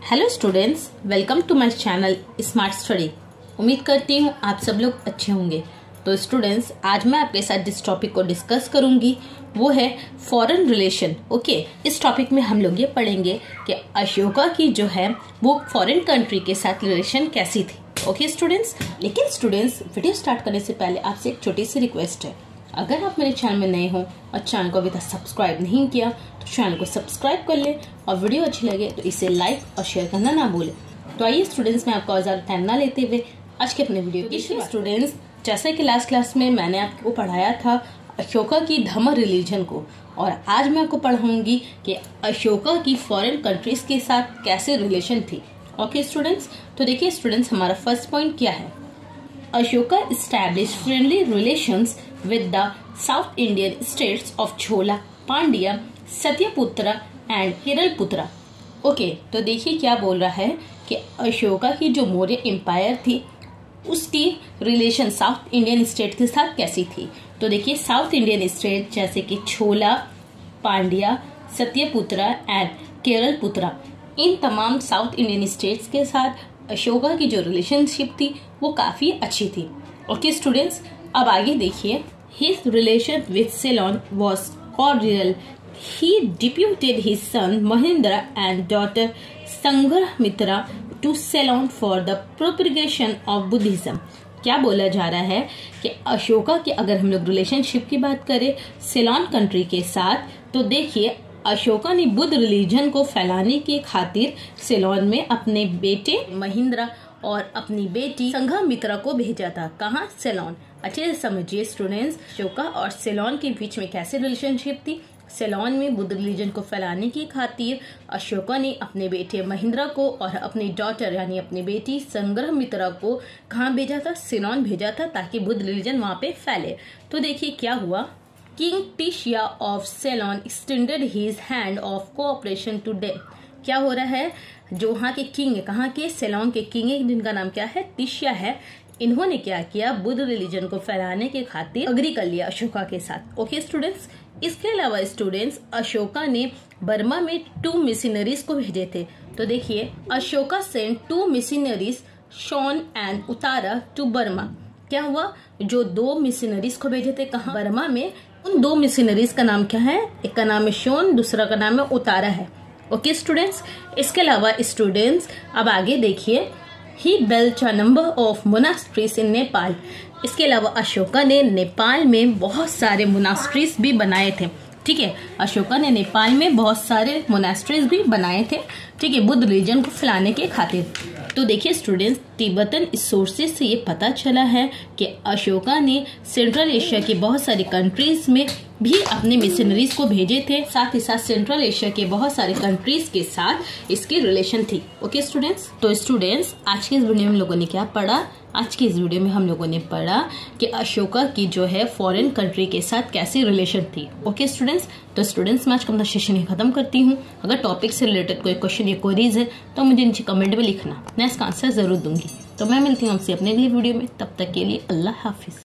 Hello students, welcome to my channel smart study. उम्मीद करती हूँ आप सब लोग अच्छे होंगे। तो स्टूडेंट्स, आज मैं आपके साथ जिस टॉपिक को डिस्कस करूंगी वो है फॉरेन रिलेशन। ओके, इस टॉपिक में हम लोग ये पढ़ेंगे कि अशोका की जो है वो फॉरेन कंट्री के साथ रिलेशन कैसी थी। ओके स्टूडेंट्स, लेकिन स्टूडेंट्स वीडियो स्टार्ट करने से पहले आपसे एक छोटी सी रिक्वेस्ट है। अगर आप मेरे चैनल में नए हो और चैनल को अभी तक सब्सक्राइब नहीं किया तो चैनल को सब्सक्राइब कर ले और वीडियो अच्छी लगे तो इसे लाइक और शेयर करना ना भूलें। तो आइए स्टूडेंट्स, मैं आपको ज़्यादा टाइम ना लेते हुए आज के अपने वीडियो की स्टूडेंट्स, जैसा कि लास्ट क्लास में मैंने आपको पढ़ाया था अशोका की धम्म रिलीजन को, और आज मैं आपको पढ़ाऊंगी कि अशोका की फॉरेन कंट्रीज के साथ कैसे रिलेशन थी। ओके स्टूडेंट्स, तो देखिए स्टूडेंट्स, हमारा फर्स्ट पॉइंट क्या है। Ashoka established friendly relations with the South Indian states of Chola, Pandya, Satyaputra and Keralputra. Okay, तो देखिए क्या बोल रहा है कि अशोका की जो मौर्य एम्पायर थी उसकी रिलेशन साउथ इंडियन स्टेट के साथ कैसी थी। तो देखिए साउथ इंडियन स्टेट जैसे कि छोला, पांड्या, सत्यपुत्रा एंड केरलपुत्रा, इन तमाम साउथ इंडियन स्टेट्स के साथ अशोका की जो रिलेशनशिप थी वो काफी अच्छी थी। ओके स्टूडेंट्स, अब आगे देखिए। His relation with Ceylon was cordial. He deputed his son Mahendra and daughter Sanghamitra to Ceylon for the propagation of Buddhism. क्या बोला जा रहा है कि अशोका की अगर हम लोग रिलेशनशिप की बात करें सेलोन कंट्री के साथ, तो देखिए अशोका ने बुद्ध रिलीजन को फैलाने की खातिर सेलोन में अपने बेटे महेंद्र और अपनी बेटी संघमित्रा को भेजा था। कहाँ? सेलोन। अच्छे से समझिए स्टूडेंट्स, अशोका और सेलोन के बीच में कैसे रिलेशनशिप थी। सेलोन में बुद्ध रिलीजन को फैलाने की खातिर अशोका ने अपने बेटे महेंद्र को और अपनी डॉटर यानी अपनी बेटी संघमित्रा को कहाँ भेजा था? सेलोन भेजा था, ताकि बुद्ध रिलीजन वहाँ पे फैले। तो देखिए क्या हुआ। King Tissa of Ceylon extended his hand of cooperation to them. क्या हो रहा है, जो वहाँ के किंग है, कहाँ के? सेलोन के किंग है, जिनका नाम क्या है? टिशिया है। इन्होंने क्या किया, बुद्ध रिलीजन को फैलाने के खातिर अग्री कर लिया अशोका के साथ। ओके स्टूडेंट्स, इसके अलावा स्टूडेंट्स अशोका ने बर्मा में 2 मिशनरीज को भेजे थे। तो देखिए Ashoka sent 2 missionaries Sona and Uttara to Burma. क्या हुआ, जो 2 मिशनरीज को भेजे थे कहाँ? बर्मा में। उन 2 मिशनरीज का नाम क्या है? एक का नाम है शोन, दूसरा का नाम है उतारा है। ओके स्टूडेंट्स, इसके अलावा स्टूडेंट्स अब आगे देखिए। He built a number of monasteries in Nepal. इसके अलावा अशोका ने नेपाल में बहुत सारे मोनास्ट्रीज भी बनाए थे। ठीक है, अशोका ने नेपाल में बहुत सारे मोनास्ट्रीज भी बनाए थे, ठीक है, बुद्ध रिलीजन को फैलाने के खातिर। तो देखिए स्टूडेंट्स, तिब्बतन सोर्सेज से ये पता चला है कि अशोका ने सेंट्रल एशिया की बहुत सारी कंट्रीज में भी अपने मिशनरीज को भेजे थे। साथ ही साथ सेंट्रल एशिया के बहुत सारे कंट्रीज के साथ इसकी रिलेशन थी। ओके स्टूडेंट्स, तो स्टूडेंट्स आज के इस वीडियो में हम लोगों ने क्या पढ़ा? आज के इस वीडियो में हम लोगों ने पढ़ा कि अशोका की जो है फॉरेन कंट्री के साथ कैसी रिलेशन थी। ओके स्टूडेंट्स, तो स्टूडेंट्स मैं आज का अपना सेशन खत्म करती हूँ। अगर टॉपिक से रिलेटेड कोई क्वेश्चन या क्वेरीज है तो मुझे नीचे कमेंट में लिखना, मैं इसका आंसर जरूर दूंगी। तो मैं मिलती हूँ आपसे अपने अगली वीडियो में, तब तक के लिए अल्लाह हाफिज।